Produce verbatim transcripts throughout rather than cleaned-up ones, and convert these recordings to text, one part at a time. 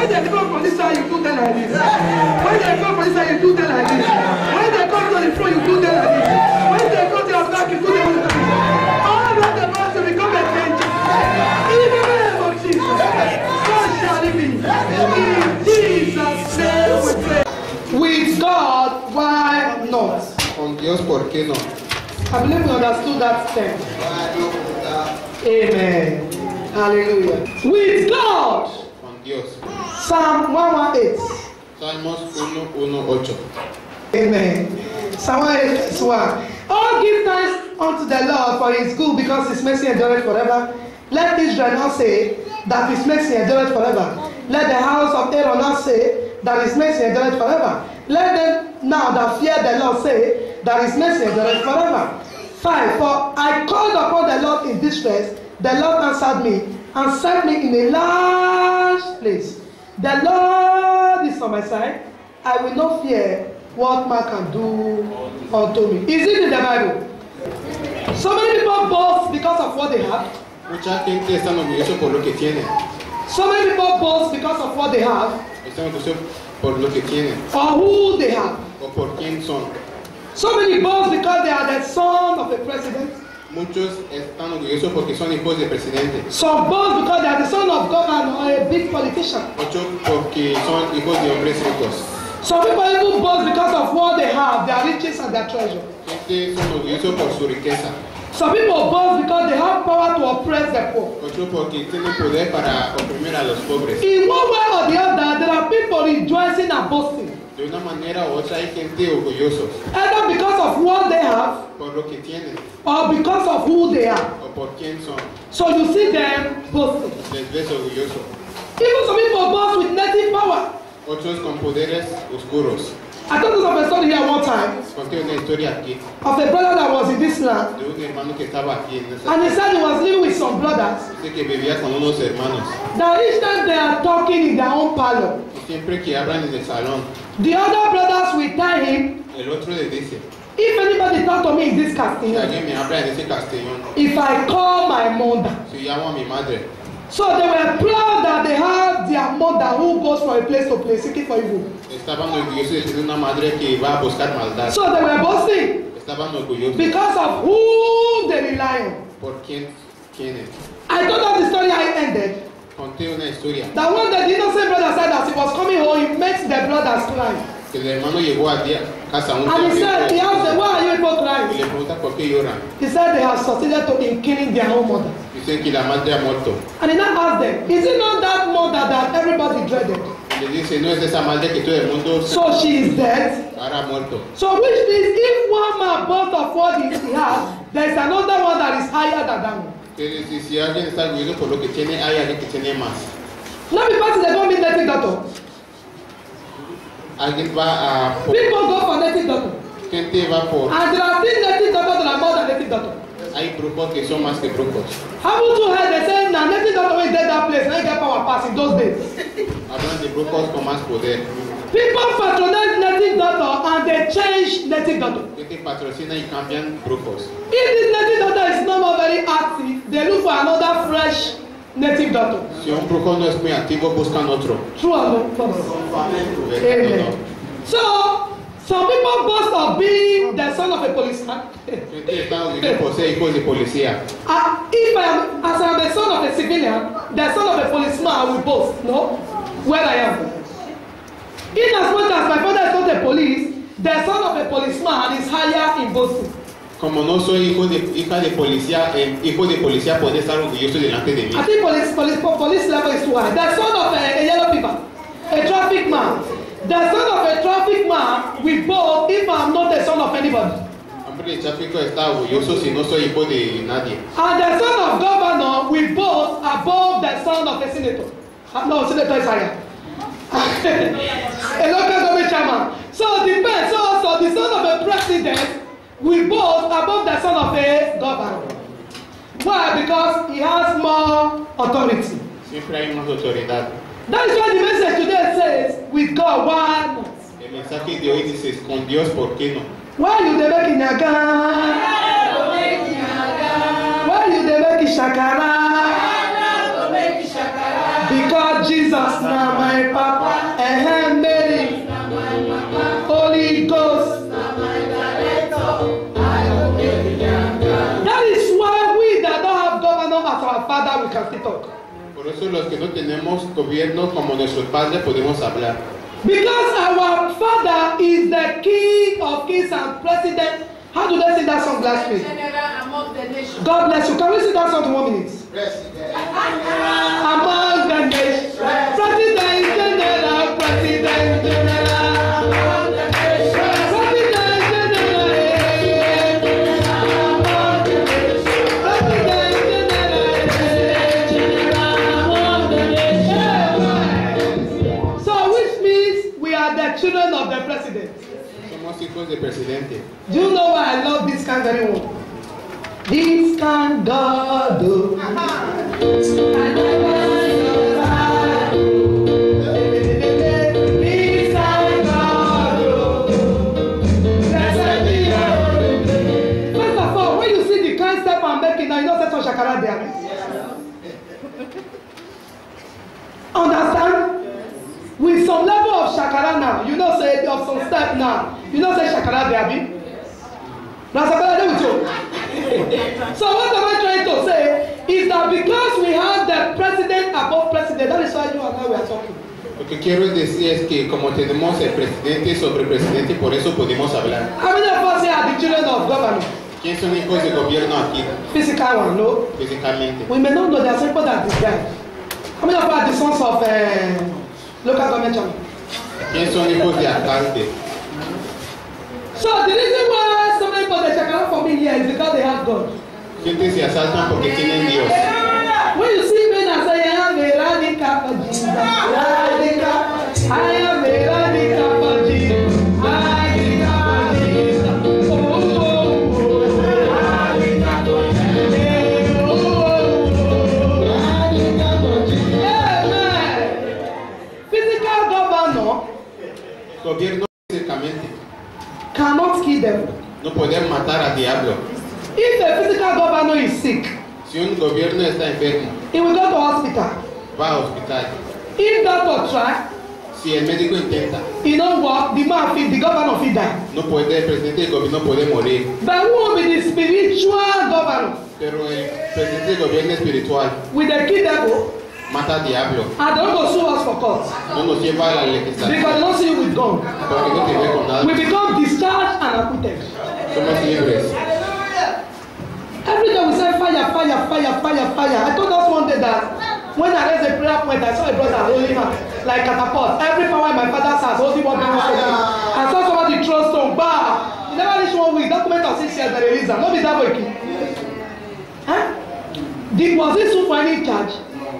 When they come from this side, you do them like this. When they come from this side, you do them like this. When they come to the front, you do them like this. When they come to your back, you do them like this. All of the boys will become a danger. In the name of Jesus, so shall it be. In Jesus' name we pray. With God, why not? Con Dios, ¿por qué no? I believe we understood that thing. Amen. Hallelujah. With God. Con Dios. Psalm one eighteen. Salmos one eighteen. Amen. Psalm one eighteen verse one. Oh, give thanks unto the Lord for his good, because his mercy endureth forever. Let Israel not say that his mercy endureth forever. Let the house of Aaron not say that his mercy endureth forever. Let them now that fear the Lord say that his mercy endureth forever. Five. For I called upon the Lord in distress. The Lord answered me and set me in a large place. The Lord is on my side. I will not fear what man can do unto me. Is it in the Bible? So many people boast because of what they have. Mucha gente está orgulloso por lo que tiene. So many people boast because of what they have. Están orgullosos por lo que tienen. Or who they have. O por quién son. So many boast because they are the son of a president. Muchos están orgullosos porque son hijos de presidente. Some boast because they are the son of governor or a big politician. Muchos porque son hijos de hombres ricos. Some people even boast because of what they have, their riches and their treasure. Gente son orgullosos por su riqueza. Some people boast because they have power to oppress the poor. Otros porque tienen poder para oprimir a los pobres. In one way or the other, there are people rejoicing and boasting. De una manera u otra hay gente orgullosos. Either because of what they have, por lo que tienen. Or because of who they are. O por quién son. So you see them boasting. Les ves orgullosos. Even some people boast with native power. Otros con poderes oscuros. I told you of a story here one time. Conté una historia aquí. Of a brother that was in this land. De un hermano que estaba aquí en esa. And he said he was living with some brothers. Dice que vivía con unos hermanos. That each time they are talking in their own parlor. Y siempre que hablan en el salón. The other brothers will tell him. El otro le dice. If anybody talk to me in this Castellón. Si alguien me habla en ese Castellón. If I call my mother. Si llamo a mi madre. So they were proud that they had their mother who goes from a place to place seeking for evil. Estaban orgullosos de tener una madre que va a buscar maldad. So they were boasting. Estaban orgullosos. Because of who they rely on. Por quién, quién es. I told them the story I ended. Conté una historia. That one day the innocent brother said that he was coming home, he met the brothers crying. Que el hermano llegó a día, casa un And he said, he asked them, why are you people crying? Y le pregunta por qué lloran. He said they have succeeded to in killing their own mother. Dicen que la madre ha muerto. And he now asked them, is it not that mother that everybody dreaded? Le dice, no es esa madre que todo el mundo So she is dead. ahora ha muerto. So which means if one man boast of what he has, there is another one that is higher than that one. Que si, si alguien está orgulloso por lo que tiene, hay alguien que tiene más. Not because they don't mean native doctor. Alguien va a... Por, People go for native doctor. gente va por... And there are still native doctors that are more than native doctor. Hay brujos que son más que brujos. Haven't you heard they say now native doctor wey dey that place na get power pass in those days. Hablan de brujos con más poder. People patronize native doctor and they change native doctor. Gente patrocina y cambian brujos. If this native doctor is no more very active, they look for another fresh native doctor. Si un brujo no es muy activo, buscan otro. True or false? Amen. So some people boast of being the son of a policeman. Gente está orgullosa por ser hijos de policía. Uh, if I am, as I am the son of a civilian, the son of a policeman, I will boast, no? Where I am. In as much as my father is not a police, the son of a policeman is higher in boasting. Como no soy hijo de, hija de policía, el hijo de policía puede estar orgulloso delante de mí. I think police, police, police level is too high. The son of a, a yellow fever, a traffic man. The son of a traffic man will boast if I am not the son of anybody. Hombre de tráfico está orgulloso si no soy hijo de nadie. And the son of governor will boast above the son of a senator. No, senator is higher. A local government chairman. So it depends. So also the son of a president will boast above the son of a governor. Why? Because he has more authority. Siempre hay más autoridad. That is why the message today says, with God, why not? El mensaje de hoy dice, con Dios, ¿por qué no? Why you dey make inaga? Why you dey make shakara? Because Jesus, now my Papa, and Mary, Holy Ghost. That is why we that don't have governor as our father, we can still talk. Por eso los que no tenemos gobierno como nuestro padre podemos hablar. Because our father is the king of kings and president. How do they sing that song last week? God bless you. Can we sing that song in one minute? Among the nations. President General, President General. Among the nations. President General. Among the nations. President General. Among the nations. So which means we are the children of the president. Somos hijos del presidente. Do you know why I love this kind very well? This can God do. This can God do. First of all, when you see the kind step I'm making now, you know that's what Shakara there. Understand? With some level of Shakara now, you know say of some step now, you know say Shakara there. That's about it with you. So what am I trying to say is that because we have the president above president, that is why you and I we are talking. Lo que quiero decir es que como tenemos el presidente sobre presidente, por eso podemos hablar. How many of us here are the children of government? ¿Quién son hijos de gobierno aquí? Physical one, no? Físicamente. We may not know there are some people that this guy. How many of us are the sons of uh, local government channel? ¿Quién son hijos de alcalde? So the reason why so many people they check out for me here is because they have God. Gente se asaltan porque tienen Dios. When you see men and say, I am a radical for Jesus, radical, I am a radical for Jesus, radical for Jesus. Oh, oh, oh, radical for Jesus. Oh, oh, oh, radical for Jesus. Amen. Physical governor Gobierno físicamente. Cannot kill them. No poder matar al diablo. If the physical governor is sick, Si un gobierno está enfermo, he will go to hospital. va al hospital. If doctor try, Si el médico intenta, he don't work, the man fit, the governor fit die. no puede, el presidente del gobierno puede morir. But who will be the spiritual governor? Pero el presidente del gobierno espiritual With the kid devil, mata al diablo. and they don't go sue us for court. No nos lleva a la Because they legislación. don't see you with gun. Porque no te ve con nada. We become discharged and acquitted. Somos libres. Every day we say fire, fire, fire, fire, fire. I told us one day that when I raised a prayer point, I saw a brother holding her like catapult. Every power in my father's house, holding one thing. I saw somebody throw stone, bah! He never reached one week. Document of six years, they released her. No be that way. Huh? Did, was this super in charge?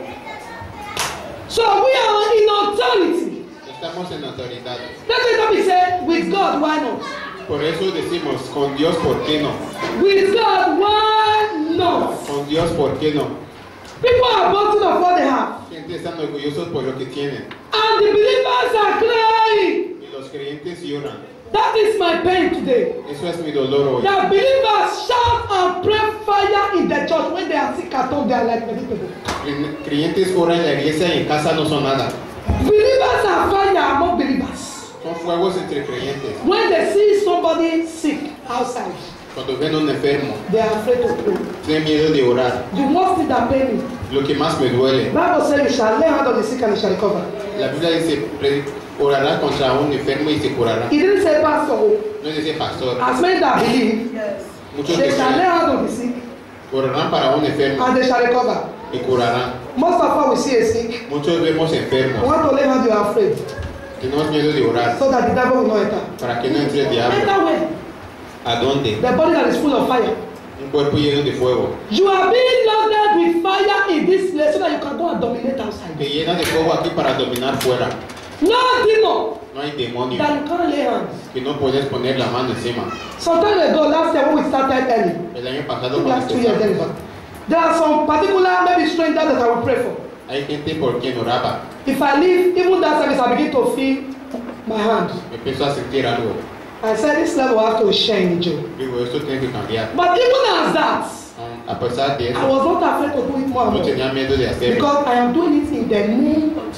So we are in authority. Estamos en autoridad. That's why we say, with God, why not? Por eso decimos, con Dios, ¿por qué no? With God, why not? Con Dios, ¿por qué no? People are boasting of what they have. Gente están orgullosos por lo que tienen. And the believers are crying. Y los creyentes lloran. That is my pain today. Eso es mi dolor hoy. The believers shout and pray fire in the church. When they are sick at home, they are like many people. Cre- Creyentes oran en la iglesia y en casa no son nada. Believers are fire among believers. Son fuegos entre creyentes. When they see somebody sick outside, Cuando ven a un enfermo, they are afraid to pray. tienen miedo de orar. The worst thing that pain me. Lo que más me duele. Bible says you shall lay hand on the sick and he shall recover. La Biblia dice, pre- orará contra un enfermo y se curará. He didn't say pastor. Oh. No dice pastor. As many that believe, Muchos they que shall lay creen, hand on the sick orarán para un enfermo and they shall recover. y curarán. Most of us we see a sick. Muchos vemos We enfermos. want to lay hand, you are afraid. Tenemos miedo de orar So that the devil will not enter. para que no entre el diablo. Enter where? ¿A dónde? The body that is full of fire. Un cuerpo lleno de fuego. You are being loaded with fire in this place so that you can go and dominate outside. Que llena de fuego aquí para dominar fuera. No demon No hay demonio that you can't lay hands. que no puedes poner la mano encima. Some time ago, last year when we started early, El año pasado cuando last two years empezamos, ago, there are some particular maybe strangers that I will pray for. hay gente por quien oraba. If I leave, even that service, I begin to feel my hand. Empezó a sentir algo. I said, this level I have to change you. Digo, esto tiene que cambiar. But even as that, Um, a pesar de I eso, was not afraid to do it more and no more. tenía miedo de hacerlo. Because I am doing it in the name of Jesus.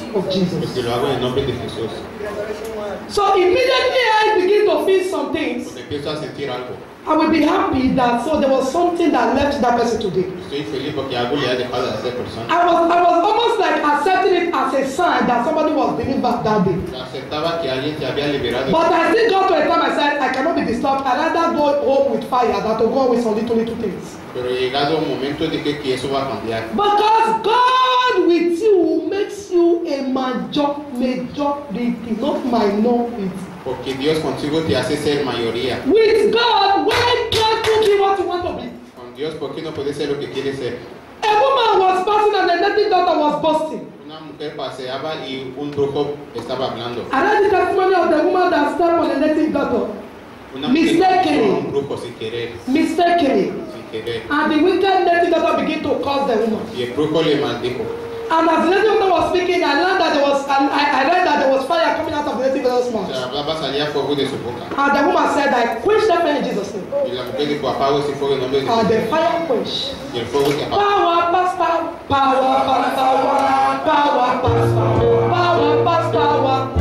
of Jesus. Porque lo hago en el nombre de Jesús. So immediately I begin to feel some things. Cuando empiezo a sentir algo, I will be happy that so there was something that left that person today. estoy feliz porque algo le ha dejado de hacer persona. I was I was almost like accepting it as a sign that somebody was delivered that day. Aceptaba que alguien se había liberado. But I still got to a time I said I cannot be disturbed. I rather go home with fire than to go with some little little things. Pero llegado un momento dije que eso va a cambiar. Because God with you makes you a major majority, not minority. Porque Dios contigo te hace ser mayoría. With God, why can't you be what you want to be? Con Dios, ¿por qué no puedes ser lo que quieres ser? A woman was passing and the native daughter was busting. Una mujer paseaba y un brujo estaba hablando. I read the testimony of the woman that stepped on the native daughter. Una mujer Mistakenly. un brujo sin querer, Mistakenly. sin querer. And the wicked native daughter began to curse the woman. Y el brujo le maldijo. And as the native daughter was speaking, I learned that there was, I, I read that there was fire coming out of the native daughter's O mouth. sea, hablaba, salía fuego de su boca. And the woman said, I quench that fire in Jesus' name. Y la mujer dijo, apago ese fuego en nombre de And Jesús. the fire quenched. Y el fuego se apagó. Power pass power, power pass power, power pass power, power pass power.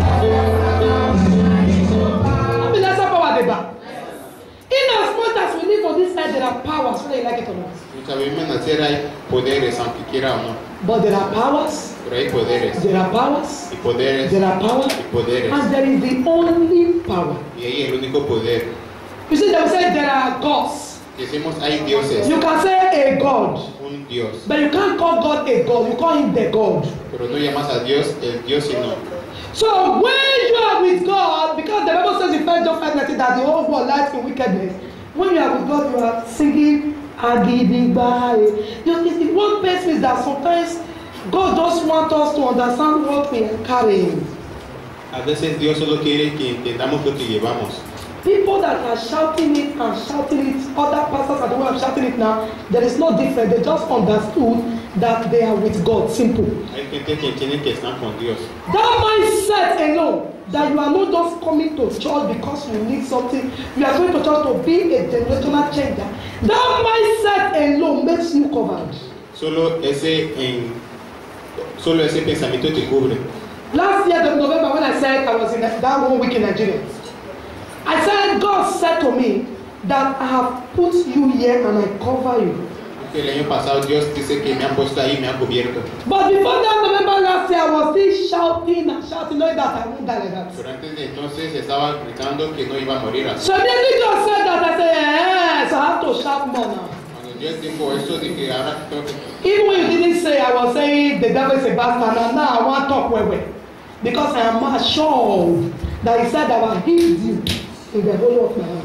I mean, that's how power they back. In as much as we live on this earth, there are powers, whether you like it or not. Sabemos nacer hay poderes, aunque quiera o no. But there are powers, Pero hay poderes. there are powers, Y poderes. there are powers, Y poderes. and there is the only power. Y ahí el único poder. You see, they will say there are gods. Decimos hay dioses. You can say a god, Un Dios. but you can't call God a god. You call him the God. Pero no llamas a Dios el Dios sino. So when you are with God, because the Bible says in First John five nineteen that the whole world lies in wickedness. When you are with God, you are singing Agidigba. You know, one person is that sometimes God just wants us to understand what we are carrying. A veces Dios solo quiere que entendamos lo que llevamos. People that are shouting it and shouting it, other pastors are the one shouting it now, there is no difference. They just understood that they are with God. Simple. Hay gente que entiende que están con Dios. That mindset alone, that you are not just coming to church because you need something, you are going to church to be a generational changer. That mindset alone makes you covered. Solo ese, en, solo ese pensamiento te cubre. Last year, in November, when I said I was in that one week in Nigeria, I said, God said to me that I have put you here and I cover you. El año pasado Dios dice que me ha puesto ahí, me ha cubierto. But before that November last year, I was still shouting and shouting, knowing that I won't die like that. Pero antes de entonces estaba gritando que no iba a morir así. So immediately God said that, I said, yes, I have to shout more now. Cuando Dios dijo eso, dije, ahora tengo que... Even when you didn't say, I was saying the devil is a bastard, and now I want to talk well, well. Because I am assured that he said that I will heal you in the whole of my hand.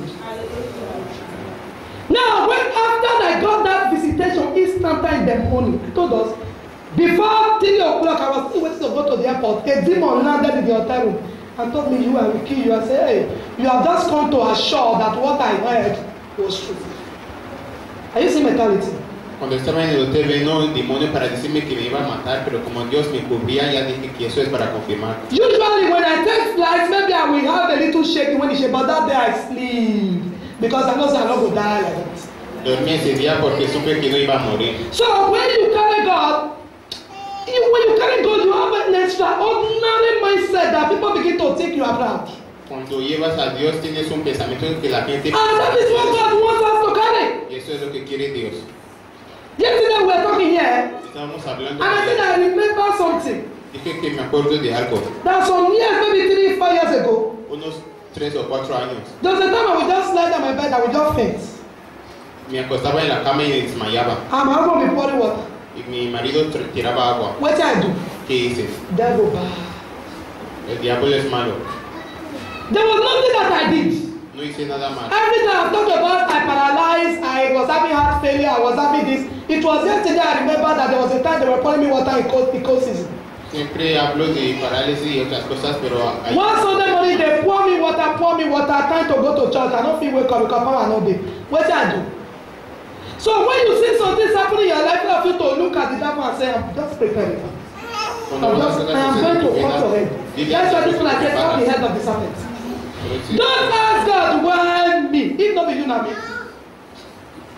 Now, when after I got that visitation instant in the morning, I told us, before three o'clock, I was still waiting to go to the airport. A demon landed in the hotel room and told me, you, I will kill you. I said, hey, you have just come to assure that what I heard was true. Are you seeing mentality? Cuando estaba en el hotel vino el demonio para decirme que me iba a matar, pero como Dios me cubría, ya dije que eso es para confirmar. Usually when I take flights, maybe I will have a little shaking when it shake, but that day I sleep because I know I'm not going to die like that. Dormí ese día porque supe que no iba a morir. So when you carry God, you, when you carry God, you have an extraordinary mindset that people begin to think you are proud. Cuando llevas a Dios tienes un pensamiento que la gente... And that is what God wants us to carry. Y eso es lo que quiere Dios. Yesterday we were talking here, Estábamos hablando and I de... think I remember something. Dije que me acuerdo de algo. That some years, maybe three, four years ago, Unos tres o cuatro años. there was a time I would just lie down my bed, I would just faint. Me acostaba en la cama y desmayaba. And my husband would be pouring water. Y mi marido tr- tiraba agua. What did I do? ¿Qué hice? Devil bad. El diablo es malo. There was nothing that I did. No hice nada mal. Everything I've talked about, I paralyzed, I was having heart failure, I was having this. It was yesterday I remember that there was a time they were pouring me water in cold, in cold season. Siempre hablo de parálisis y otras cosas, pero hay... One Sunday morning they pour me water, pour me water, time to go to church. I don't feel wake up because power no dey. What did I do? So when you see something happening in your life, you have to look at the devil and say, I'm just preparing. I'm just, I am going to cut your head. That's why this one I said, cut the head of the serpent. Don't ask God why me. If not be you, not me. No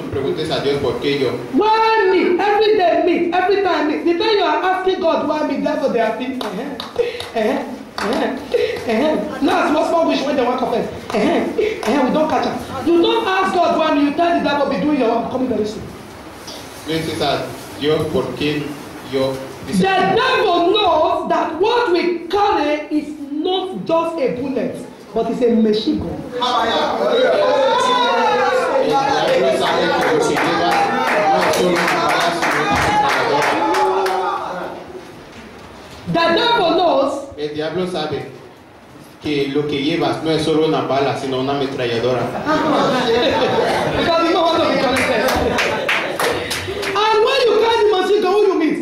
preguntes a Dios por qué yo. Why me? Every day me. Every time me. The time you are asking God why me, therefore they are thinking. Uh-huh. Uh-huh. Uh-huh. Uh-huh. Now small small wish when they want confess. Uh-huh. Uh-huh. We don't catch up. You don't ask God why me. You tell the devil be doing your work. Coming very soon. No dices a Dios por qué yo. The devil knows that what we carry is not just a bullet, but it's a machine gun. The devil knows. El diablo sabe que lo que llevas no es solo una bala, sino una ametralladora. Because you know how to be connected. And when you carry the machine gun, who you meet?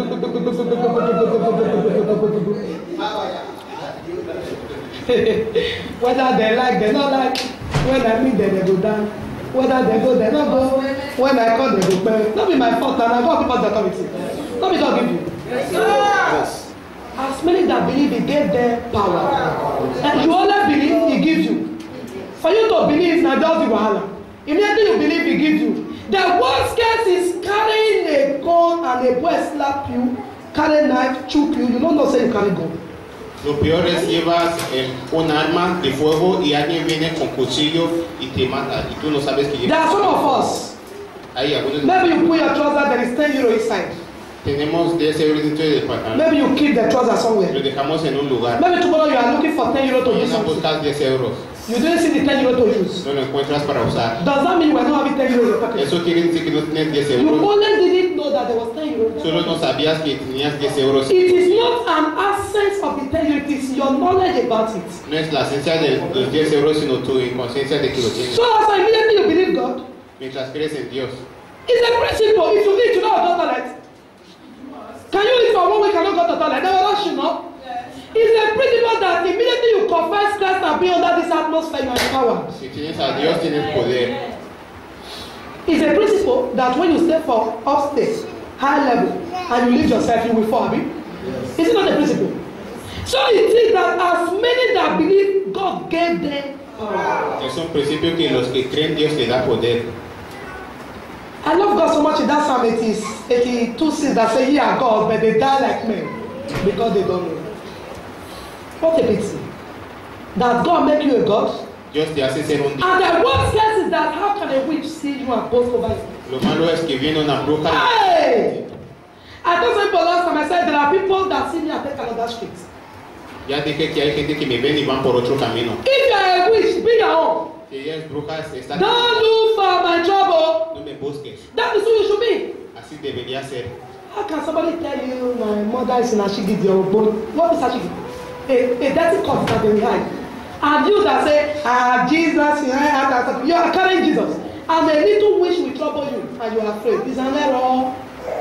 Whether they like, they not like. When I meet them, they go down. Whether they go, they not go. When I call, they go back. Not be my fault, and I go people that authority. Not be God give you. Yes. As many that believe, He gave them power. And you only believe, He gives you. For you to believe, now just the wahala. Immediately you believe, He gives you. The worst case is carrying a gun and a boy slap you, carry a knife, choke you. You don't know say you carry gun. Lo peor es llevas eh, un arma de fuego y alguien viene con cuchillo y te mata y tú no sabes que llevas. There are some of us. Hay algunos. Maybe you put your trouser, there is ten euro inside. Tenemos diez euros dentro del pantalón. Maybe you keep the trouser somewhere. Lo dejamos en un lugar. Maybe tomorrow you are looking for ten euro to use No something. buscas diez euros. You didn't see the ten euro to use. No lo encuentras para usar. Does that mean we are not having ten euro in your pocket? Eso quiere decir que no tienes diez You euros. only didn't know that there was ten euro. Solo no sabías que tenías diez euros. It is not an absence of the ten euro, it is your knowledge about it. No es la esencia de los diez euros, sino tu inconsciencia de que lo tienes. So as immediately you believe God, Mientras crees en Dios. it's a principle. If you eat, you don't go to the toilet. Can you eat for one week and not go to the toilet? Never rush you know. It's a principle that immediately you confess Christ and be under this atmosphere, you are empowered. Si tienes a Dios, tienes poder. It's a principle that when you stay for upstairs, high level, and you leave yourself, you will fall. Yes. Is it not a principle? So it is that as many that believe, God gave them power. Es un principio que los que creen Dios le da poder. I love God so much in that Psalm eighty-two says that say, "Ye are God, but they die like men because they don't know." What a pity that God make you a God. Dios te hace ser un Dios. And the worst case is that how can a witch see you and boast over you? Lo malo es que viene una bruja. Hey! I told some people last time, I said there are people that see me and take another street. Ya dije que hay gente que me ven y van por otro camino. If you are a witch, be your own. Si ella es bruja, está. Don't look for my trouble. No me busques. That is who you should be. Así debería ser. How can somebody tell you my mother is in Ashigidi or Bolo? What is Ashigidi? A, a dirty cup that they hide. And you that say, ah, Jesus, you are carrying Jesus. And a little wish will trouble you and you are afraid. It's an error.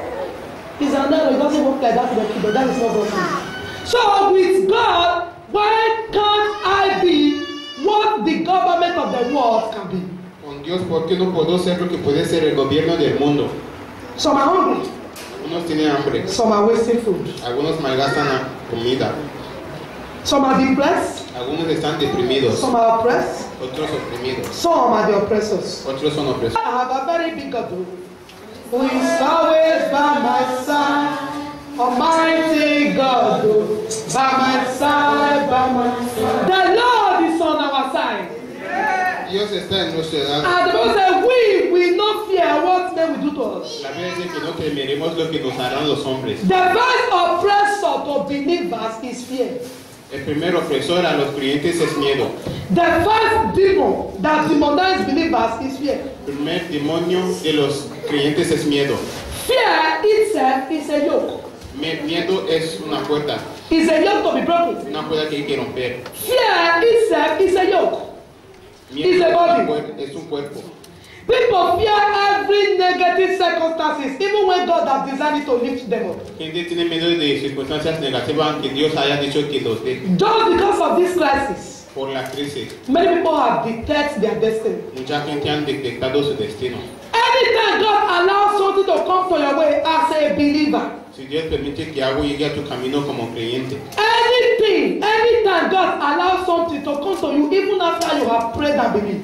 It's an error. It doesn't work like that in the kingdom. That is not God. So with God, why can't I be what the government of the world can be? Con Dios, ¿por qué no puedo ser lo que puede ser el gobierno del mundo? Some are hungry. Algunos tienen hambre. Some are wasting food. Algunos malgastan la comida. Some are depressed. Algunos están deprimidos. Some are oppressed. Otros oprimidos. Some are the oppressors. Otros son opresores. I have a very big God who is always by my side. Almighty God, by my side, by my side. The Lord is on our side. Dios está en nuestra edad. And the Bible says, we will not fear what men will do to us. La Biblia dice que no temeremos lo que nos harán los hombres. The first oppressor to believers is fear. El primer opresor a los creyentes es miedo. The first demon that demonizes believers is fear. El primer demonio de los creyentes es miedo. Fear itself is a yoke. Miedo es una puerta. It's a yoke to be broken. Una puerta que hay que romper. Fear itself is a yoke. Miedo It's a body. es un cuer- es un cuerpo. People fear every negative circumstances, even when God has designed it to lift them up. Gente tiene miedo de circunstancias negativas aunque Dios haya dicho que los dé. Just because of this crisis, Por la crisis, many people have detected their destiny. mucha gente han detectado su destino. Anytime God allows something to come to your way as a believer, Si Dios permite que algo llegue a tu camino como creyente, anything, anytime God allows something to come to you, even after you have prayed and believed,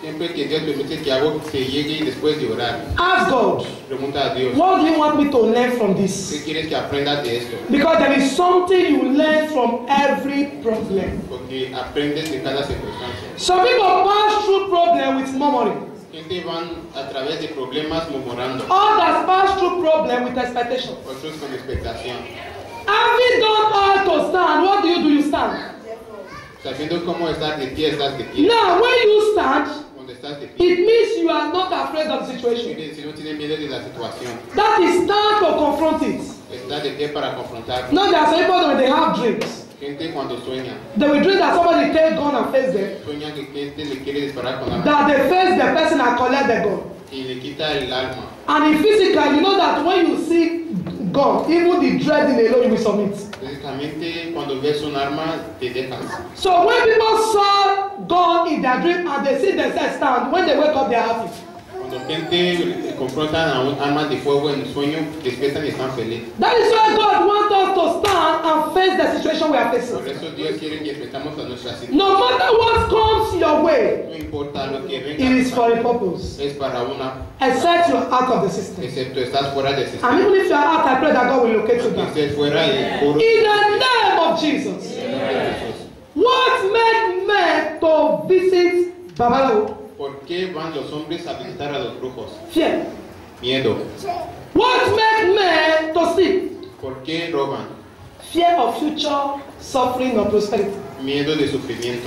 Siempre que Dios permite que algo se llegue y después de orar, Ask God, pregunta a Dios, what do you want me to learn from this? ¿qué quieres que aprendas de esto? Because there is something you learn from every problem. Porque aprendes de cada circunstancia. Some people pass through problem with murmuring. Gente van a través de problemas murmurando, Others pass through problem with expectation. otros con expectación. Having done all to stand, what do you do? You stand. Sabiendo cómo estar de pie, estás de pie. Now, when you stand, Cuando estás de pie, it means you are not afraid of the situation. quiere decir no tienes miedo de la situación. That is stand to confront it. Estás de pie para confrontar. Now, there are some people when they have dreams, Gente cuando sueña, they will dream that somebody take gun and face them, sueña que gente le quiere disparar con arma that they face the person and collect the gun. y le quita el alma. And in physical, you know that when you see gun, even the dreading alone, you will submit. Básicamente, cuando ves un arma, te dejas. So when people saw gun in their dream and they see themselves stand, when they wake up, they are happy. Cuando gente confrontan a un arma de fuego en el sueño, despiertan y están felices. That is why God wants us to stand and face the situation we are Por facing. eso Dios quiere que enfrentamos a nuestra situación. No matter what comes your way, No importa lo que it venga, is for a purpose. es para una, Except you are out of the system. excepto estás fuera del And sistema. even if you are out, I pray that God will locate you Que back. estés fuera y puro. In the name of Jesus. En el nombre de Jesús. What made men to visit Babalawo? ¿Por qué van los hombres a visitar a los brujos? Fear. Miedo. What made men to steal? ¿Por qué roban? Fear of future suffering or prosperity. Miedo de sufrimiento.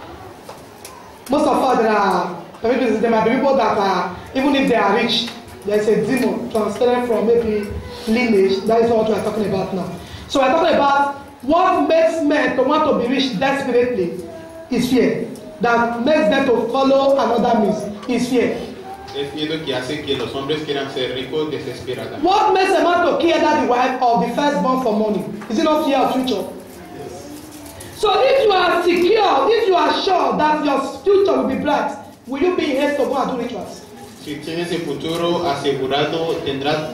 Most of us, there are maybe there might be people that are, even if they are rich, there is a demon transferring from maybe lineage. That is what we are talking about now. So we are talking about what makes men to want to be rich desperately is fear. That makes them to follow another means is fear. Es miedo que hace que los hombres quieran ser ricos desesperadamente. What makes a man to kill that the wife of the firstborn for money? Is it not fear of future? So if you are secure, if you are sure that your future will be bright, will you be in haste to go and do rituals? Si tienes el futuro asegurado, tendrás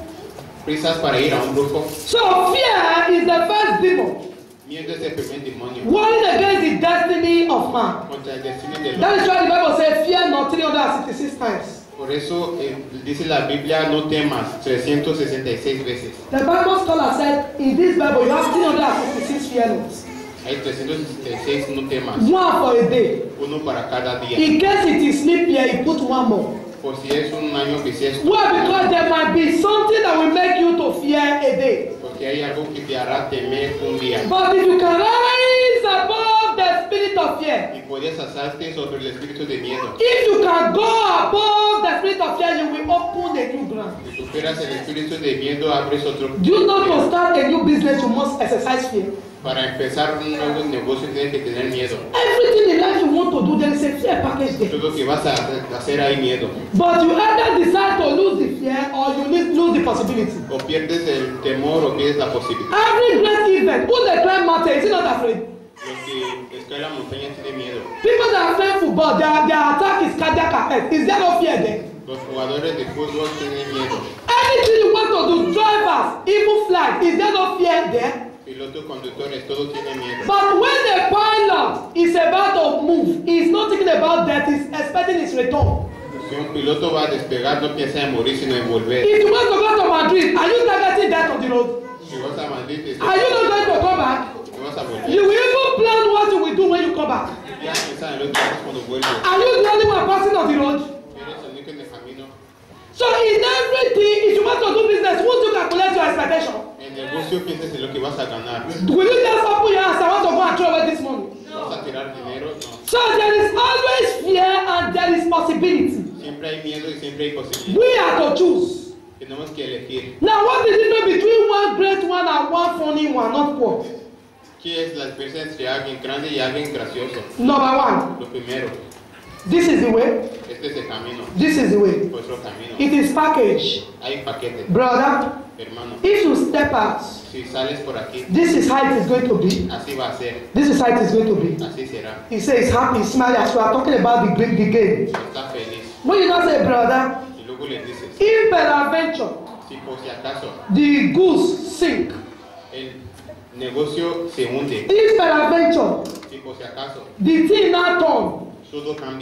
prisas para ir a un brujo. So fear is the first demon Miedo es el primer demonio warring against the destiny of man. contra el destino del That hombre. is why the Bible says, fear not three hundred sixty-six times. Por eso eh, dice la Biblia, no temas, trescientas sesenta y seis veces. The Bible scholar said, in this Bible you have three hundred sixty-six fear not. Hay trescientas sesenta y seis no temas, One for a day. uno para cada día. In case it is sleep here, you put one more. Por si es un año bisiesto, Why? Because there might be something that will make you to fear a day. porque hay algo que te hará temer un día. But if you can rise above the spirit of fear, Y puedes alzarte sobre el espíritu de miedo. if you can go above the spirit of fear, you will open a new ground. Si superas el espíritu de miedo, abres otro. Do you know to start a new business, you must exercise fear? Para empezar un nuevo negocio tienes que tener miedo. Everything in life you want to do, there is a fear package there. Todo lo que vas a hacer hay miedo. But you either decide to lose the fear or you need, lose the possibility. O pierdes el temor o pierdes la posibilidad. Every great event, who they climb mountain, is he not afraid? Los que escalan montañas tienen miedo. People that are playing football, their, their attack is cardiac arrest. Is there no fear there? Los jugadores de fútbol tienen miedo. Anything you want to do, drivers, even flight, is there no fear there? Pilotos, conductores, todos tienen miedo. But when the pilot is about to move, he's not thinking about that, he's expecting his return. Si un piloto va a despegar, no piensa en morir, sino en volver. If you want to go to Madrid, are you targeting that on the road? Si vas a Madrid, te Are you not going to come back? vas a volver. You will even plan what you will do when you come back. Ya piensa en lo que haces cuando vuelves. Are you the only one passing on the road? Eres el único en el camino. So in everything, if you want to do business, won't you calculate your expectation? En el negocio piensas en lo que vas a ganar. Will you just open your hands, I want to go and throw away this money? ¿Vas a tirar dinero? No. So there is always fear and there is possibility. Siempre hay miedo y siempre hay posibilidad. We are to choose. Tenemos que elegir. Now what is the difference between one great one and one funny one, not poor? ¿Qué es la diferencia entre alguien grande y alguien gracioso? Number one, Lo primero, this is the way, este es el camino, this is the way. nuestro camino. It is packaged. Hay paquete, Brother, hermano. if you step out, Si sales por aquí, this is how it is going to be. así va a ser, This is how it is going to be. así será. He says happy, smile as we are talking about the great the game. Está feliz. When you not say, brother, Y luego le dices, if peradventure si por si acaso the goose sink, el negocio se hunde, if peradventure si por si acaso the thing not turn, todo cambia,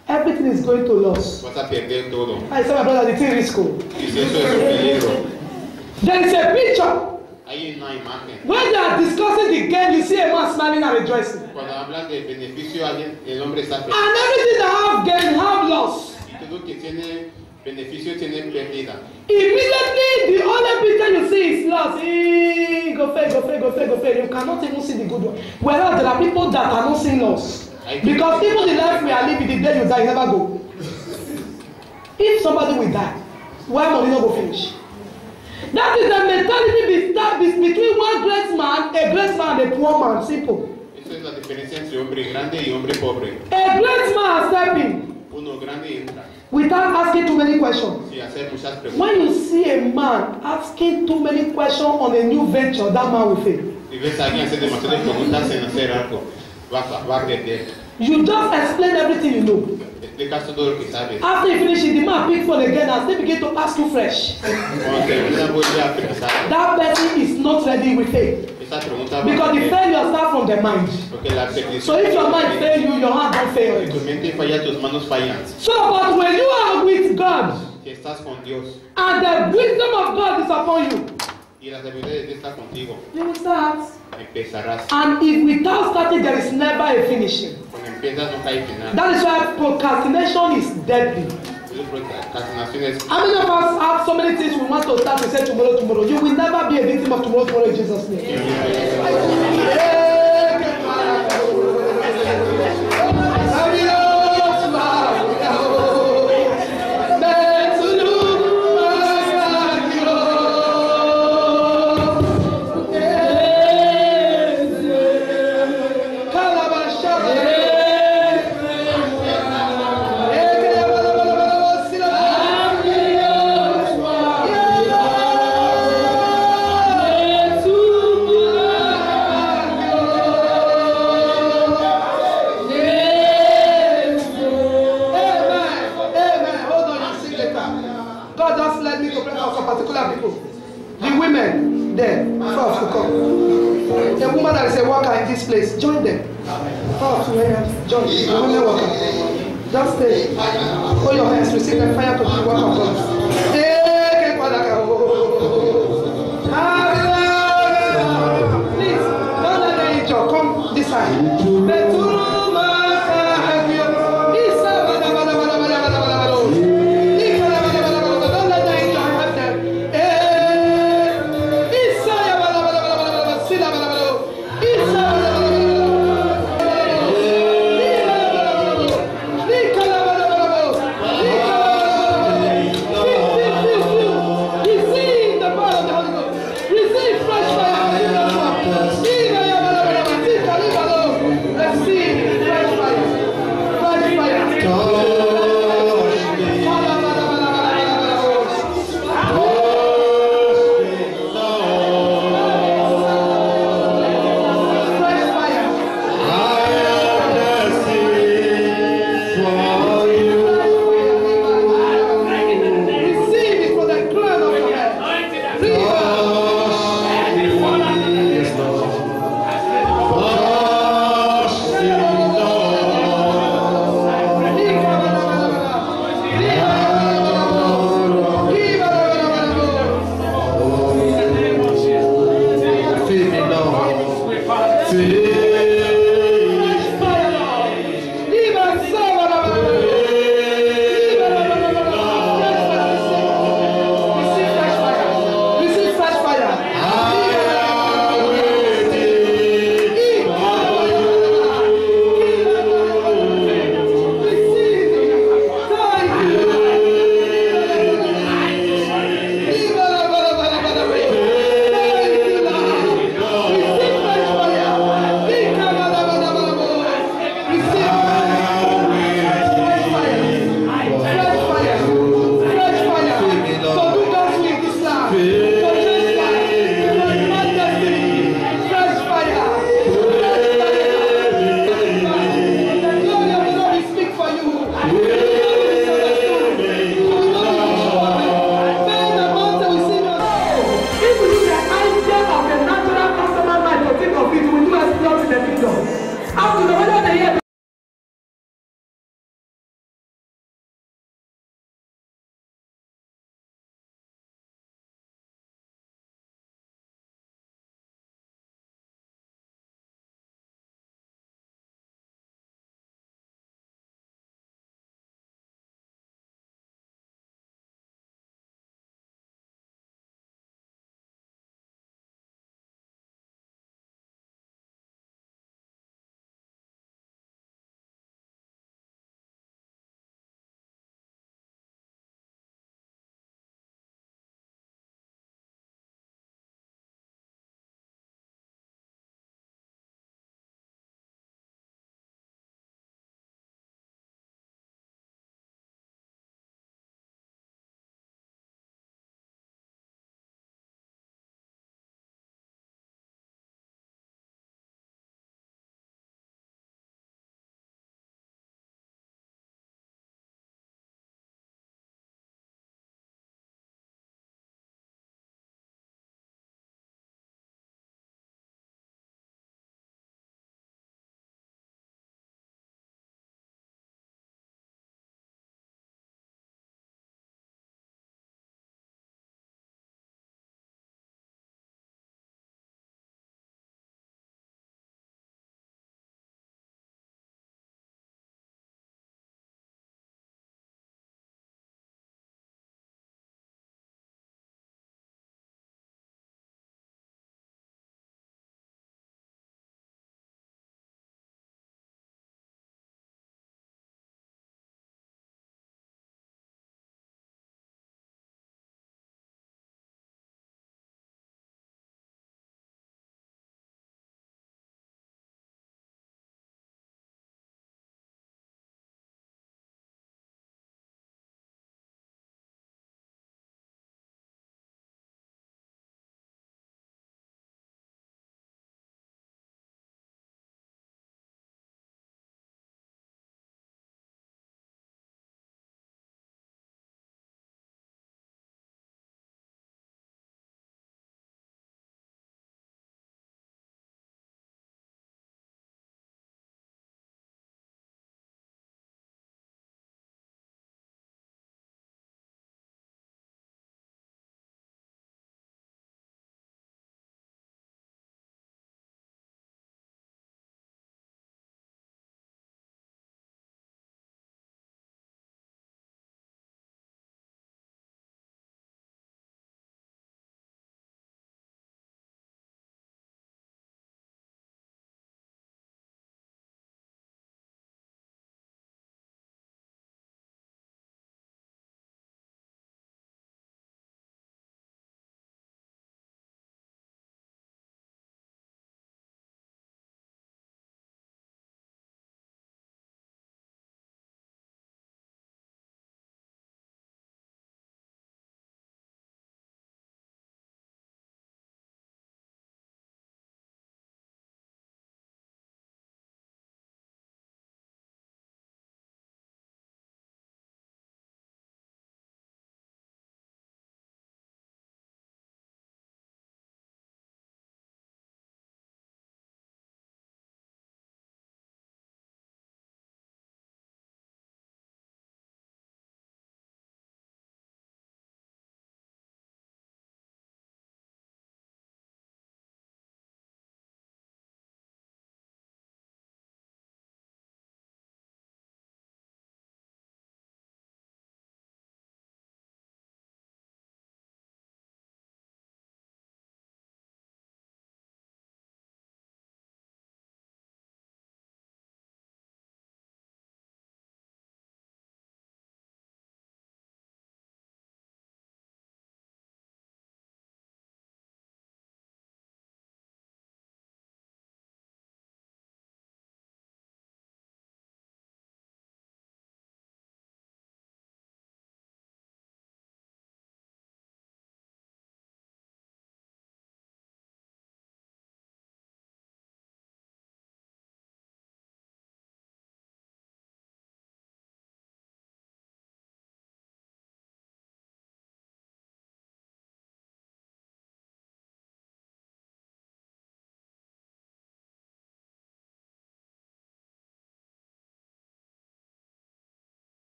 everything is going to loss. vas a perder todo. I said, my brother, the thing is cool. Y si eso es un peligro, There is a picture. hay una imagen. When they are discussing the game, you see a man smiling and rejoicing. Cuando hablan del beneficio, alguien, el hombre está feliz. And everything that have gain, have loss. Y todo que tiene beneficio tiene pérdida. Immediately, the only picture you see is loss. Eee, go fail, go fail, go fail, go fail. You cannot even see the good one. Whereas there are people that are not seeing loss. Because even the life we are living, the day you die, you never go. If somebody will die, why money not go finish? That is the mentality between one great man, a great man, and a poor man. Simple. Esa es la diferencia entre hombre grande y hombre pobre. A great man stepping Uno grande entra without asking too many questions. sin hacer muchas preguntas. When you see a man asking too many questions on a new venture, that man will fail. Si ves a alguien hacer demasiadas preguntas en hacer algo, va a, va a perder. You just explain everything you know. Explicas todo lo que sabes. After you finish it, the man pick phone again and still begin to ask you fresh. Cuando termina, vuelve a pensar. That person is not ready with faith. Esa pregunta va Because a the perder. failure starts from the mind. Porque la perdición. So if your mind fail you, your hand don't fail Si tu you. mente falla, tus manos fallan. So, but when you are with God Si estás con Dios and the wisdom of God is upon you, y la sabiduría de Dios está contigo, you will start. empezarás. And if without starting, there is never a finishing. Cuando empiezas, no cae final. That is why procrastination is deadly. Entonces, procrastinación es. How many of us have so many things we want to start to say tomorrow, tomorrow? You will never be a victim of tomorrow, tomorrow in Jesus' name. God just led me to pray for some particular people. The women there, first to come. The woman that is a worker in this place, join them. First, join the women worker. Just stay. Hold your hands, receive the fire to the work of God.